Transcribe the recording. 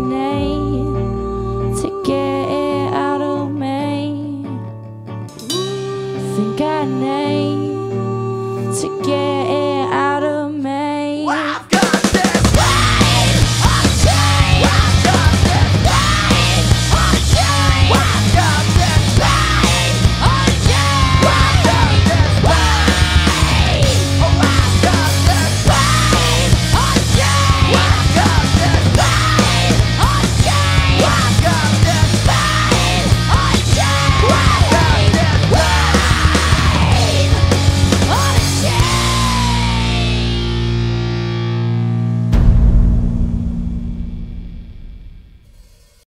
need to get it out of me. Think I need to get